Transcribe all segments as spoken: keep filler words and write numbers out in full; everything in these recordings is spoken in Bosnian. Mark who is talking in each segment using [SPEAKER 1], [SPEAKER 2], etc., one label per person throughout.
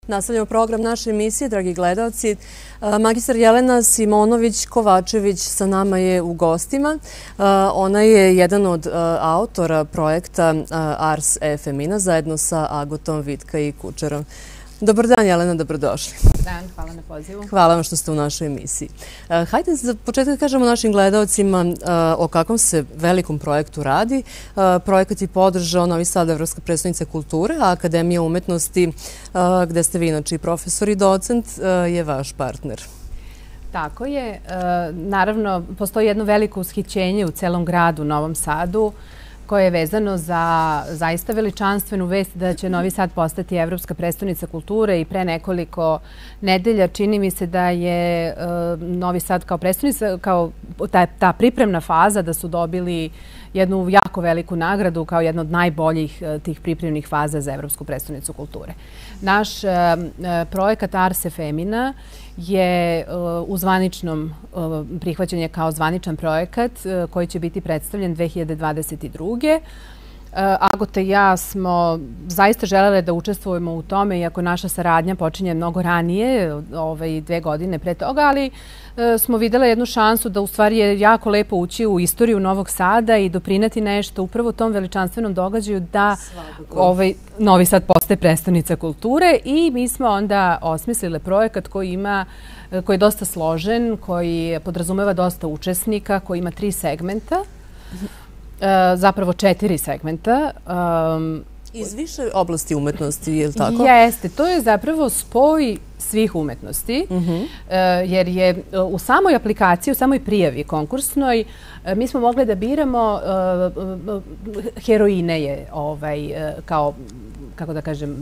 [SPEAKER 1] Nastavljamo program naše emisije, dragi gledalci. Magistar Jelena Simonović-Kovačević sa nama je u gostima. Ona je jedan od autora projekta Ars e Femina zajedno sa Agotom, Vitka i Kučerom. Dobar dan, Jelena, dobrodošli.
[SPEAKER 2] Dobar dan, hvala na pozivu.
[SPEAKER 1] Hvala vam što ste u našoj emisiji. Hajde za početak da kažemo našim gledalcima o kakvom se velikom projektu radi. Projekat je podržao Novi Sad, Evropska prestonica kulture, a Akademija umetnosti, gde ste vi inače i profesor i docent, je vaš partner.
[SPEAKER 2] Tako je. Naravno, postoji jedno veliko ushićenje u celom gradu, Novom Sadu, koje je vezano za zaista veličanstvenu vest da će Novi Sad postati Evropska prestonica kulture i pre nekoliko nedelja čini mi se da je Novi Sad kao prestonica, kao ta pripremna faza da su dobili jednu jako veliku nagradu kao jedna od najboljih tih pripremnih faza za Evropsku prestonicu kulture. Naš projekat Ars e Femina je u zvaničnom prihvaćenju kao zvaničan projekat koji će biti predstavljen dve hiljade dvadeset druge. Agota i ja smo zaista želele da učestvujemo u tome, iako naša saradnja počinje mnogo ranije, dve godine pre toga, ali smo vidjeli jednu šansu da u stvari je jako lepo ući u istoriju Novog Sada i doprineti nešto upravo tom veličanstvenom događaju da Novi Sad postaje prestonica kulture i mi smo onda osmislili projekat koji ima koji je dosta složen, koji podrazumeva dosta učesnika, koji ima tri segmenta. Zapravo četiri segmenta.
[SPEAKER 1] Iz više oblasti umetnosti, je li tako?
[SPEAKER 2] Jeste. To je zapravo spoj svih umetnosti, jer je u samoj aplikaciji, u samoj prijavi konkursnoj, mi smo mogli da biramo, heroine je kao, kako da kažem,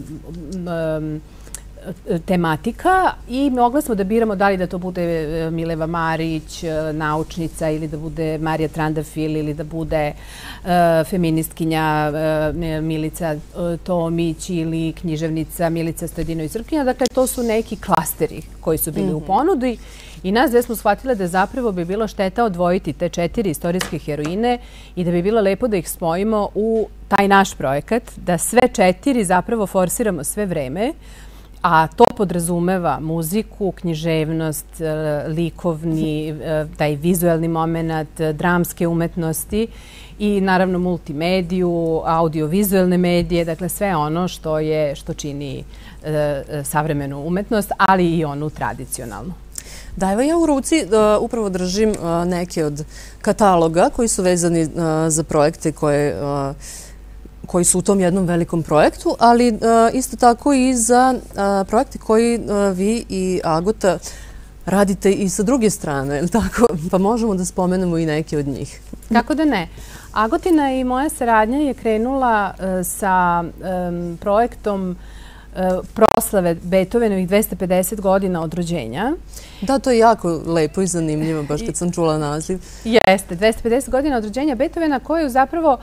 [SPEAKER 2] tematika i mogli smo da biramo da li da to bude Mileva Marić, naučnica, ili da bude Marija Trandafil, ili da bude feministkinja Milica Tomić ili književnica Milica Stojedinović-Srpkinja. Dakle, to su neki klasteri koji su bili u ponudi i nas dve smo shvatile da zapravo bi bilo šteta odvojiti te četiri istorijske heroine i da bi bilo lepo da ih spojimo u taj naš projekat, da sve četiri zapravo forsiramo sve vreme, a to podrazumeva muziku, književnost, likovni, taj vizuelni moment, dramske umetnosti i naravno multimediju, audio-vizuelne medije, dakle sve ono što je, što čini savremenu umetnost, ali i onu tradicionalnu.
[SPEAKER 1] Da, evo ja u ruci upravo držim neke od kataloga koji su vezani za projekte koje koji su u tom jednom velikom projektu, ali isto tako i za projekte koji vi i Agota radite i sa druge strane, pa možemo da spomenemo i neke od njih.
[SPEAKER 2] Kako da ne? Agotina i moja saradnja je krenula sa projektom proslave Beethovenovih dvesta pedeset godina od rođenja.
[SPEAKER 1] Da, to je jako lepo i zanimljivo, baš kad sam čula naziv.
[SPEAKER 2] Jeste, dvesta pedeset godina od rođenja Beethovena, koju zapravo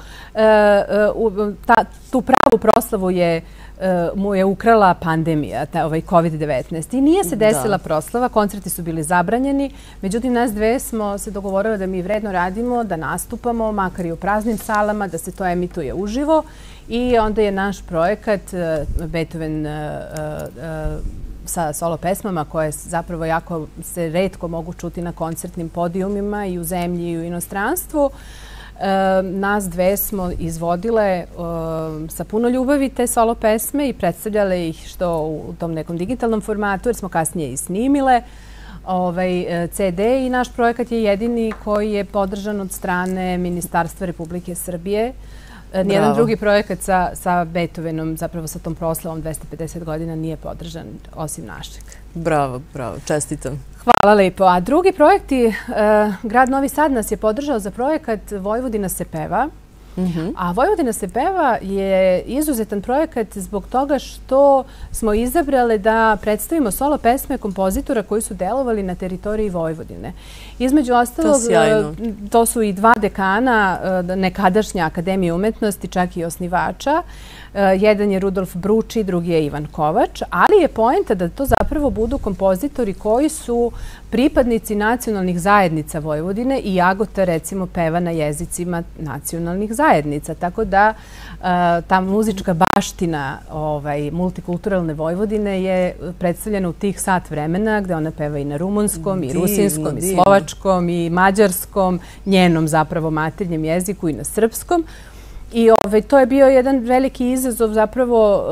[SPEAKER 2] tu pravu proslavu mu je ukrala pandemija, ovaj kovid devetnaest. I nije se desila proslava, koncerti su bili zabranjeni, međutim nas dve smo se dogovorili da mi vredno radimo, da nastupamo, makar i u praznim salama, da se to emituje uživo. I onda je naš projekat Beethoven sa solo pesmama koje zapravo jako se retko mogu čuti na koncertnim podijumima i u zemlji i u inostranstvu. Nas dve smo izvodile sa puno ljubavi te solo pesme i predstavljale ih što u tom nekom digitalnom formatu, jer smo kasnije i snimile ce de i naš projekat je jedini koji je podržan od strane Ministarstva Republike Srbije. Nijedan drugi projekat sa Beethovenom, zapravo sa tom proslavom dvesta pedeset godina, nije podržan osim našeg.
[SPEAKER 1] Bravo, bravo, čestitam.
[SPEAKER 2] Hvala lepo. A drugi projekti, grad Novi Sad nas je podržao za projekat Vojvodina se peva. A Vojvodina se peva je izuzetan projekat zbog toga što smo izabrali da predstavimo solo pesme kompozitora koji su delovali na teritoriji Vojvodine. Između ostalog, to su i dva dekana nekadašnje Akademije umetnosti, čak i osnivača, Jedan je Rudolf Bruči, drugi je Ivan Kovač, ali je poenta da to zapravo budu kompozitori koji su pripadnici nacionalnih zajednica Vojvodine i Jagota, recimo, peva na jezicima nacionalnih zajednica. Tako da ta muzička baština multikulturalne Vojvodine je predstavljena u tih sat vremena gde ona peva i na rumunskom, i rusinskom, i slovačkom, i mađarskom, njenom zapravo maternjem jeziku i na srpskom. I to je bio jedan veliki izazov zapravo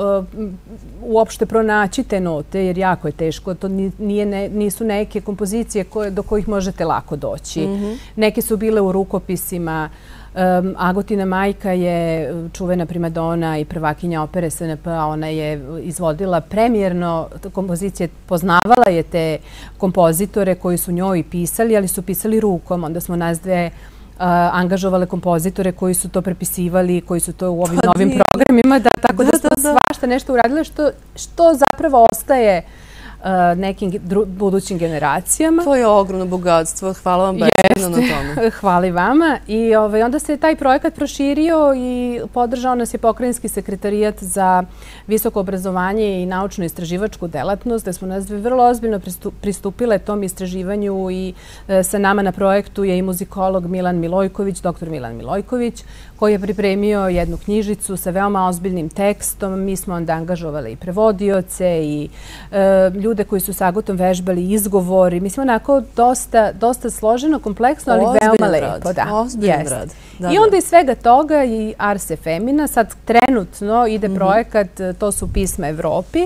[SPEAKER 2] uopšte pronaći te note, jer jako je teško. To nisu neke kompozicije do kojih možete lako doći. Neke su bile u rukopisima. Agotina majka je čuvena primadona i prvakinja opere S N P, a ona je izvodila premijerno kompozicije, poznavala je te kompozitore koji su njoj pisali, ali su pisali rukom. Onda smo nas dve angažovale kompozitore koji su to prepisivali, koji su to u ovim novim programima, tako da smo svašta nešto uradile što zapravo ostaje nekim budućim generacijama.
[SPEAKER 1] To je ogromno bogatstvo. Hvala vam beskrajno na tome.
[SPEAKER 2] Hvala i vama. I onda se taj projekat proširio i podržao nas je Pokrajinski sekretarijat za visoko obrazovanje i naučno-istraživačku delatnost, da smo nas vrlo ozbiljno pristupile tom istraživanju i sa nama na projektu je i muzikolog Milan Milojković, doktor Milan Milojković, koji je pripremio jednu knjižicu sa veoma ozbiljnim tekstom. Mi smo onda angažovali i prevodioce i ljude koji su s Agotom vežbali izgovor. I mislim onako dosta složeno, kompleksno, ali veoma lepo.
[SPEAKER 1] Ozbiljan rad.
[SPEAKER 2] I onda iz svega toga i Ars Efemina, sad trenutno ide projekat, to su pisma Evropi.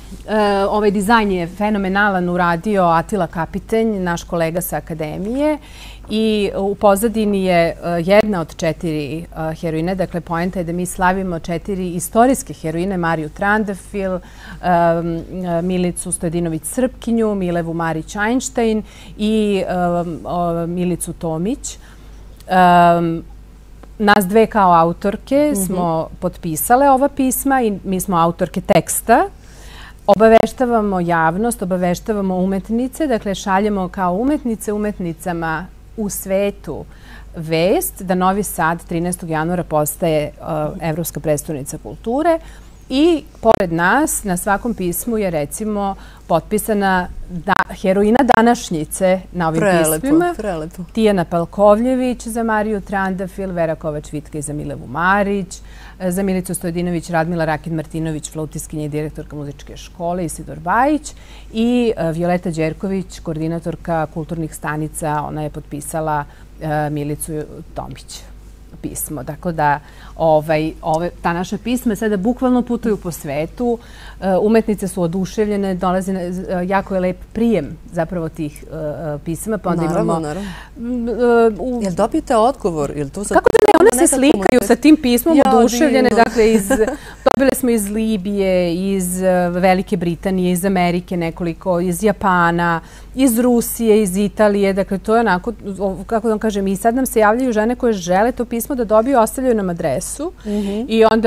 [SPEAKER 2] Ovaj dizajn je fenomenalan uradio Atila Kapitenj, naš kolega sa akademije. I u pozadini je jedna od četiri heroine, dakle poenta je da mi slavimo četiri istorijske heroine, Mariju Trandafil, Milicu Stojedinović-Srpkinju, Milevu Marić-Einstein i Milicu Tomić. Nas dve kao autorke smo potpisale ova pisma i mi smo autorke teksta. Obaveštavamo javnost, obaveštavamo umetnice, dakle šaljemo kao umetnice umetnicama u svetu vest da Novi Sad trinaestog januara postaje Evropska prestonica kulture i pored nas na svakom pismu je recimo potpisana heroina današnjice na ovim pismima.
[SPEAKER 1] Prelepo.
[SPEAKER 2] Tijana Palkovljević za Mariju Trandafil, Vera Kovač-Vitkej za Milevu Marić, za Milicu Stojedinović Radmila Rakin-Martinović, flautiskinja i direktorka muzičke škole, Isidor Bajić i Violeta Đerković, koordinatorka kulturnih stanica. Ona je potpisala Milicu Tomić pismo. Dakle da ta naša pisma sada bukvalno putuju po svetu. Umetnice su oduševljene, dolazi jako je lep prijem zapravo tih pisama.
[SPEAKER 1] Naravno, naravno. Jel dobijete odgovor?
[SPEAKER 2] Kako da ne? One se slikaju sa tim pismom oduševljene. Dakle, dobile smo iz Libije, iz Velike Britanije, iz Amerike nekoliko, iz Japana, iz Rusije, iz Italije. Dakle, to je onako, kako da vam kažem, i sad nam se javljaju žene koje žele to pismo da dobiju, ostavljaju nam adresu i onda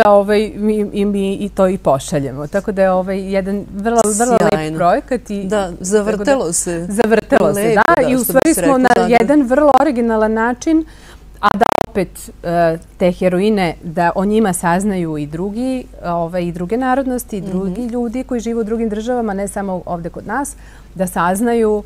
[SPEAKER 2] mi to i pošaljemo. Tako da je jedan vrlo lep projekat.
[SPEAKER 1] Da, zavrtelo se.
[SPEAKER 2] Zavrtelo se, da. I u stvari smo na jedan vrlo originalan način, a da opet te heroine, da o njima saznaju i drugi, i druge narodnosti, i drugi ljudi koji žive u drugim državama, ne samo ovde kod nas, da saznaju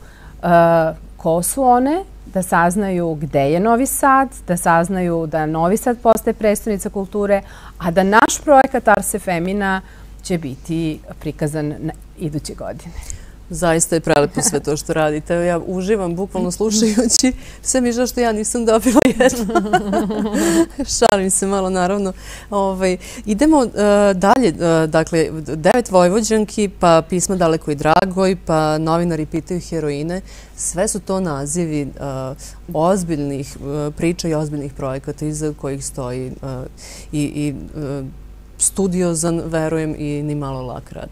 [SPEAKER 2] ko su one, da saznaju gde je Novi Sad, da saznaju da Novi Sad postaje prestonica kulture, a da naš projekat Ars Efemina će biti prikazan iduće godine.
[SPEAKER 1] Zaista je prelepo sve to što radite. Ja uživam bukvalno slušajući. Sve mi žao što ja nisam dobila jedno. Šalim se malo, naravno. Idemo dalje. Dakle, devet Vojvođanki, pa pisma Dalekoj Dragoj, pa novinari pitaju heroine. Sve su to nazivi ozbiljnih priča i ozbiljnih projekata iza kojih stoji i studiozan, verujem, i ni malo lak rad.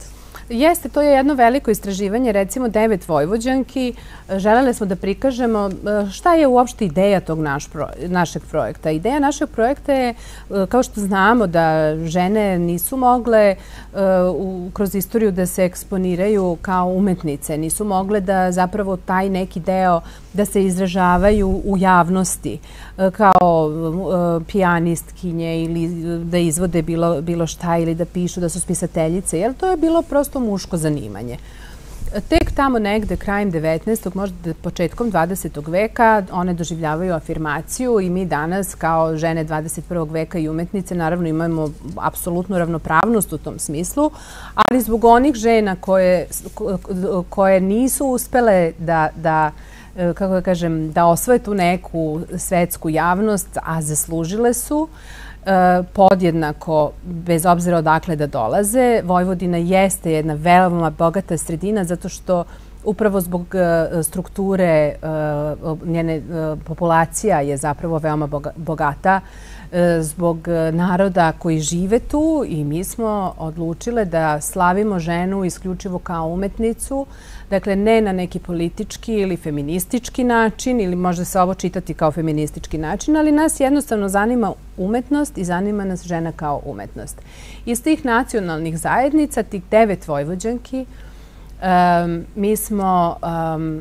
[SPEAKER 2] Jeste, to je jedno veliko istraživanje, recimo devet Vojvođanki. Želele smo da prikažemo šta je uopšte ideja tog naš, našeg projekta. Ideja našeg projekta je, kao što znamo, da žene nisu mogle uh, kroz istoriju da se eksponiraju kao umetnice, nisu mogle da zapravo taj neki deo da se izražavaju u javnosti kao uh, pijanistkinje ili da izvode bilo, bilo šta ili da pišu, da su spisateljice, jer to je bilo prosto muško zanimanje. Tek tamo negde krajem devetnaestog, možda početkom dvadesetog veka, one doživljavaju afirmaciju i mi danas kao žene dvadeset prvog veka i umetnice naravno imamo apsolutnu ravnopravnost u tom smislu, ali zbog onih žena koje, koje nisu uspele da, da kako da kažem, da osvoje tu neku svetsku javnost, a zaslužile su, podjednako, bez obzira odakle da dolaze. Vojvodina jeste jedna veoma bogata sredina zato što upravo zbog strukture njene populacija je zapravo veoma bogata, zbog naroda koji žive tu i mi smo odlučile da slavimo ženu isključivo kao umetnicu, dakle ne na neki politički ili feministički način ili možda se ovo čitati kao feministički način, ali nas jednostavno zanima umetnost i zanima nas žena kao umetnost. Iz tih nacionalnih zajednica, tih devet Vojvođanki, um, mi smo um,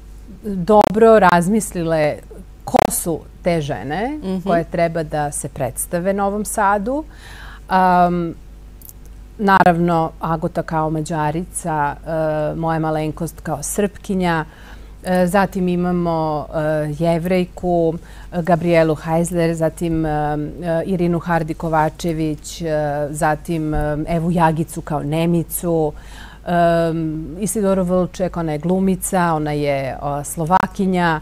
[SPEAKER 2] dobro razmislile ko su te žene mm-hmm. koje treba da se predstave Novom Sadu. Um, naravno, Agota kao Mađarica, uh, moja malenkost kao Srpkinja, uh, zatim imamo uh, Jevrejku, uh, Gabrielu Hajzler, zatim uh, Irinu Hardi-Kovačević, uh, zatim uh, Evu Jagicu kao Nemicu, um, Isidoru Vlček, ona je glumica, ona je uh, Slovakinja,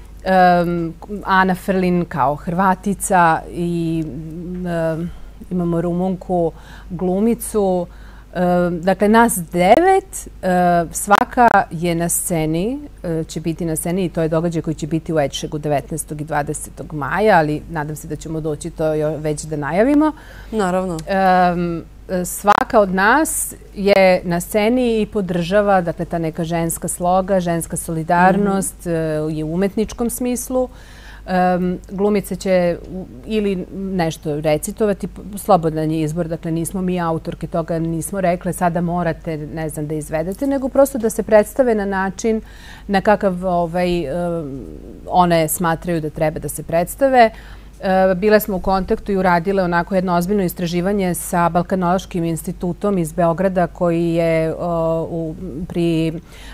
[SPEAKER 2] Um, Ana Frlin kao Hrvatica i um, imamo Rumunku glumicu. Um, dakle, nas devet, uh, svaka je na sceni, uh, će biti na sceni i to je događaj koji će biti u Edšegu devetnaestog i dvadesetog maja, ali nadam se da ćemo doći to već da najavimo.
[SPEAKER 1] Naravno.
[SPEAKER 2] Um, Svaka od nas je na sceni i podržava, dakle, ta neka ženska sloga, ženska solidarnost mm-hmm. i u umetničkom smislu. Um, glumice će ili nešto recitovati, slobodan je izbor, dakle, nismo mi autorke toga, nismo rekle sada morate, ne znam, da izvedete, nego prosto da se predstave na način na kakav ovaj, um, one smatraju da treba da se predstave. Bile smo u kontaktu i uradile onako jedno ozbiljno istraživanje sa Balkanološkim institutom iz Beograda koji je uh, u, pri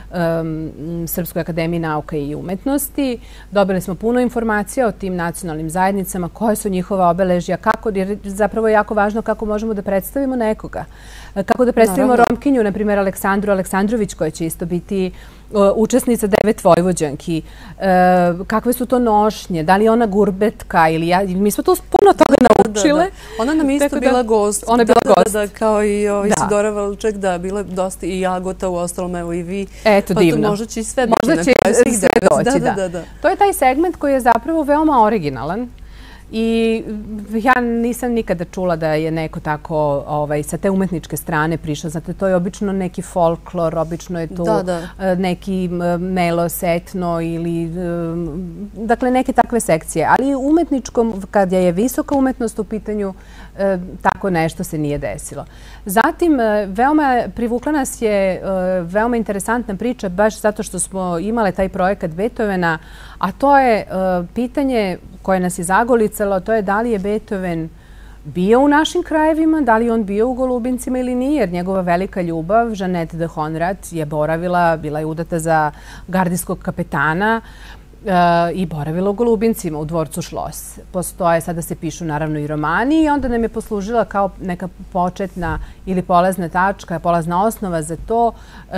[SPEAKER 2] um, Srpskoj akademiji nauka i umetnosti. Dobili smo puno informacija o tim nacionalnim zajednicama, koje su njihova obeležja, kako, jer zapravo je jako važno kako možemo da predstavimo nekoga. Kako da predstavimo Naravno. Romkinju, na primjer Aleksandru Aleksandrović, koja će isto biti učesnica devet Vojvođanki. E, kakve su to nošnje? Da li je ona gurbetka? Ili ja, mi smo tu puno toga naučile.
[SPEAKER 1] Da, da. Ona nam isto bila da, gost.
[SPEAKER 2] Ona je bila
[SPEAKER 1] da,
[SPEAKER 2] gost.
[SPEAKER 1] Da, da, kao i o, Isidora Vlček, da, bila dosta i Agota, u ostalom, evo i vi.
[SPEAKER 2] Eto,
[SPEAKER 1] pa
[SPEAKER 2] divno.
[SPEAKER 1] Pa možda će i sve biti
[SPEAKER 2] možda
[SPEAKER 1] na
[SPEAKER 2] će
[SPEAKER 1] kraju svih
[SPEAKER 2] sve
[SPEAKER 1] devet.
[SPEAKER 2] doći,
[SPEAKER 1] da,
[SPEAKER 2] da.
[SPEAKER 1] da, da.
[SPEAKER 2] To je taj segment koji je zapravo veoma originalan. I ja nisam nikada čula da je neko tako ovaj, sa te umetničke strane prišao. Znate, to je obično neki folklor, obično je tu
[SPEAKER 1] da, da.
[SPEAKER 2] neki melos, etno ili dakle neke takve sekcije. Ali umetničkom, kada je visoka umetnost u pitanju, tako nešto se nije desilo. Zatim, veoma privukla nas je veoma interesantna priča baš zato što smo imale taj projekat Beethovena, a to je pitanje koje nas je zagolicalo, to je da li je Beethoven bio u našim krajevima, da li on bio u Golubincima ili nije, jer njegova velika ljubav, Jeanette de Honrat, je boravila, bila je udata za gardijskog kapetana i boravila u Golubincima, u dvorcu Šlos. Postoje, sada se pišu naravno i romani i onda nam je poslužila kao neka početna ili polazna tačka, polazna osnova za to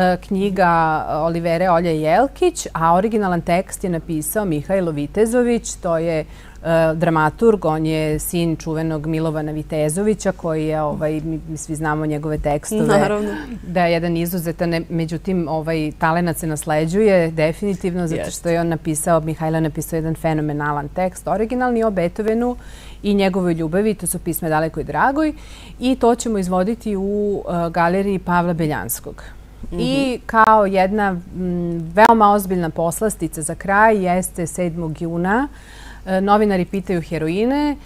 [SPEAKER 2] knjiga Olivere Olje Jelkić, a originalan tekst je napisao Mihajlo Vitezović, to je dramaturg, on je sin čuvenog Milovana Vitezovića koji je, ovaj, mi svi znamo njegove tekstove,
[SPEAKER 1] naravno,
[SPEAKER 2] da je jedan izuzetan, međutim ovaj talenat se nasleđuje definitivno zato što je on napisao, Mihajlo je napisao jedan fenomenalan tekst, originalni o Beethovenu i njegovoj ljubavi, to su pisma Dalekoj Dragoj i to ćemo izvoditi u galeriji Pavla Beljanskog. I kao jedna veoma ozbiljna poslastica za kraj jeste sedmog juna. Novinari pitaju heroine.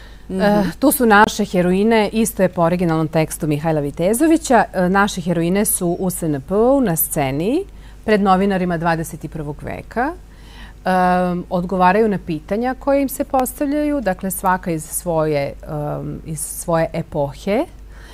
[SPEAKER 2] Tu su naše heroine, isto je po originalnom tekstu Mihajla Vitezovića. Naše heroine su u S N P-u na sceni pred novinarima dvadeset prvog veka. Odgovaraju na pitanja koje im se postavljaju, dakle svaka iz svoje, iz svoje epohe.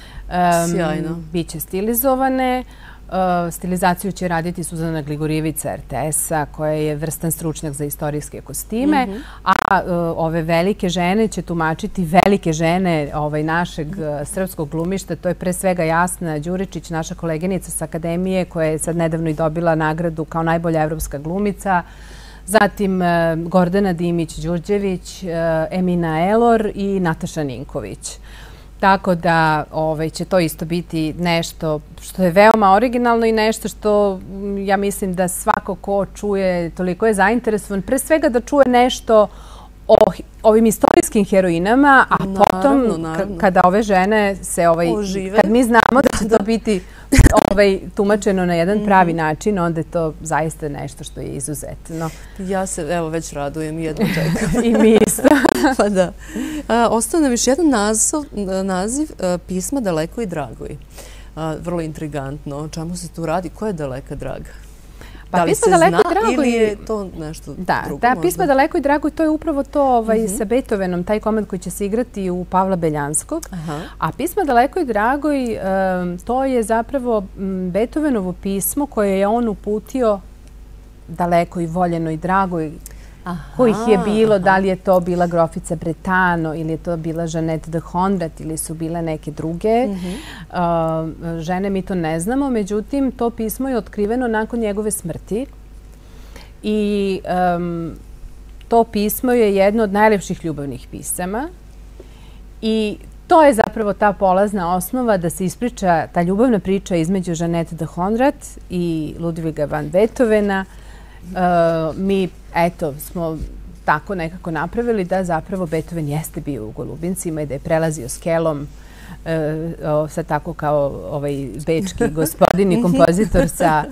[SPEAKER 1] Sjajno.
[SPEAKER 2] Biće stilizovane. Stilizaciju će raditi Suzana Gligorijevica R T S-a, koja je vrstan stručnjak za istorijske kostime, a ove velike žene će tumačiti velike žene našeg srpskog glumišta. To je pre svega Jasna Đuričić, naša koleginica sa Akademije, koja je sad nedavno i dobila nagradu kao najbolja evropska glumica. Zatim Gordana Dimić-Đurđević, Emina Elor i Nataša Ninković. Tako da će to isto biti nešto što je veoma originalno i nešto što ja mislim da svako ko čuje toliko je zainteresovan. Pre svega da čuje nešto o ovim istorijskim heroinama, a potom kada ove žene se, kad mi znamo da će to biti tumačeno na jedan pravi način, onda je to zaista nešto što je izuzetno.
[SPEAKER 1] Ja se, evo, već radujem i jedno čekam.
[SPEAKER 2] I mi isto.
[SPEAKER 1] Pa da. Ostao nam još jedan naziv, pisma Dalekoj Dragoj. Vrlo intrigantno. O čemu se tu radi? Ko je Daleka Draga? Da li se zna ili je to nešto drugo?
[SPEAKER 2] Da, pisma Dalekoj Dragoj, to je upravo to sa Beethovenom, taj komad koji će se igrati u Pavla Beljanskog. A pisma Dalekoj Dragoj, to je zapravo Beethovenovo pismo koje je on uputio dalekoj, voljenoj, dragoj, kojih je bilo, da li je to bila grofica Bretano ili je to bila Jeanette de Honrat ili su bile neke druge žene, mi to ne znamo. Međutim, to pismo je otkriveno nakon njegove smrti i to pismo je jedno od najlepših ljubavnih pisama i to je zapravo ta polazna osnova da se ispriča ta ljubavna priča između Jeanette de Honrat i Ludviga van Beethovena. Mi, eto, smo tako nekako napravili da zapravo Beethoven jeste bio u Golubincima i da je prelazio skelom sad tako kao bečki gospodin i kompozitor sa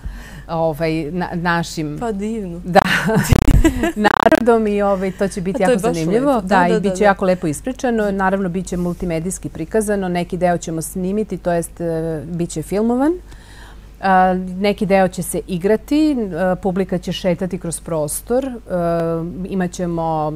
[SPEAKER 2] našim...
[SPEAKER 1] Pa divno.
[SPEAKER 2] Da, narodom i to će biti jako zanimljivo. Da, i bit će jako lepo ispričano. Naravno, bit će multimedijski prikazano. Neki deo ćemo snimiti, to jest bit će filmovan. Neki deo će se igrati, publika će šetati kroz prostor, imaćemo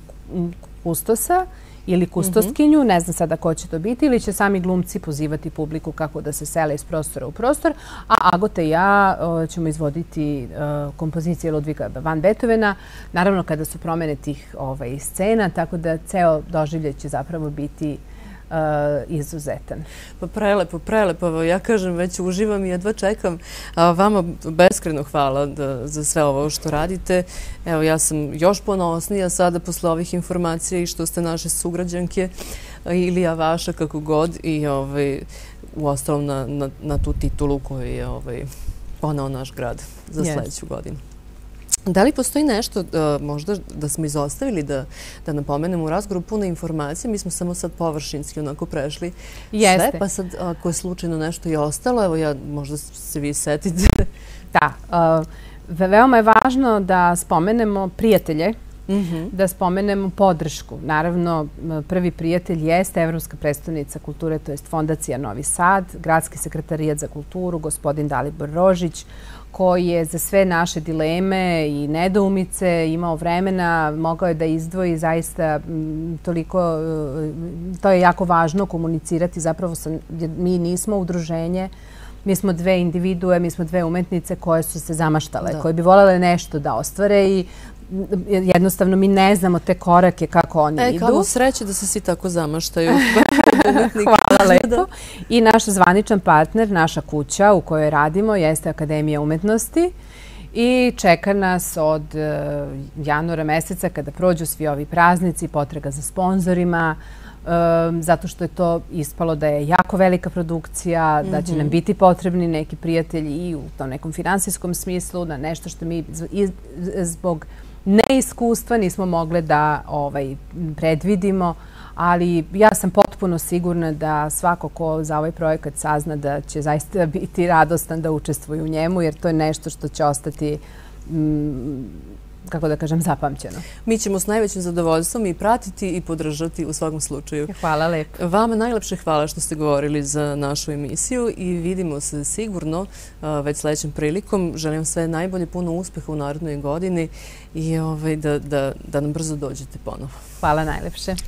[SPEAKER 2] kustosa ili kustoskinju, ne znam sada ko će to biti, ili će sami glumci pozivati publiku kako da se sele iz prostora u prostor, a Agota i ja ćemo izvoditi kompozicije Ludviga van Beethovena, naravno kada su promene tih scena, tako da ceo doživljaj će zapravo biti izuzetan.
[SPEAKER 1] Pa prelepo, prelepo. Ja kažem, već uživam i jedva čekam. Vama beskreno hvala za sve ovo što radite. Evo, ja sam još ponosnija sada posle ovih informacija i što ste naše sugrađanke ili ja vaša, kako god, i u ostalom na tu titulu koju je poneo naš grad za sledeću godinu. Da li postoji nešto, možda da smo izostavili, da napomenemo u razgovoru puno informacija? Mi smo samo sad površinski onako prešli sve, pa sad ako je slučajno nešto i ostalo, evo ja, možda se vi setite.
[SPEAKER 2] Da, veoma je važno da spomenemo prijatelje, da spomenemo podršku. Naravno, prvi prijatelj jeste Evropska predstavnica kulture, to je Fondacija Novi Sad, Gradski sekretarijat za kulturu, gospodin Dalibor Rožić, koji je za sve naše dileme i nedoumice imao vremena, mogao je da izdvoji zaista toliko, to je jako važno komunicirati, zapravo mi nismo udruženje, mi smo dve individue, mi smo dve umetnice koje su se zamaštale, koje bi voljele nešto da ostvare i jednostavno mi ne znamo te korake kako oni idu.
[SPEAKER 1] E, kako sreće da se svi tako zamaštaju.
[SPEAKER 2] Hvala lepo. I naš zvaničan partner, naša kuća u kojoj radimo, jeste Akademija umetnosti I čeka nas od januara meseca, kada prođu svi ovi praznici, potraga za sponzorima, zato što je to ispalo da je jako velika produkcija, da će nam biti potrebni neki prijatelji i u tom nekom finansijskom smislu, na nešto što mi zbog neiskustva nismo mogli da predvidimo, ali ja sam potpuno sigurna da svako ko za ovaj projekat sazna da će zaista biti radostan da učestvuje u njemu, jer to je nešto što će ostati, kako da kažem, zapamćeno.
[SPEAKER 1] Mi ćemo s najvećim zadovoljstvom i pratiti i podržati u svakom slučaju.
[SPEAKER 2] Hvala lepo.
[SPEAKER 1] Vama najlepše hvala što ste govorili za našu emisiju i vidimo se sigurno već sledećem prilikom. Želim sve najbolje, puno uspeha u narednoj godini i da nam brzo dođete ponovo.
[SPEAKER 2] Hvala najlepše.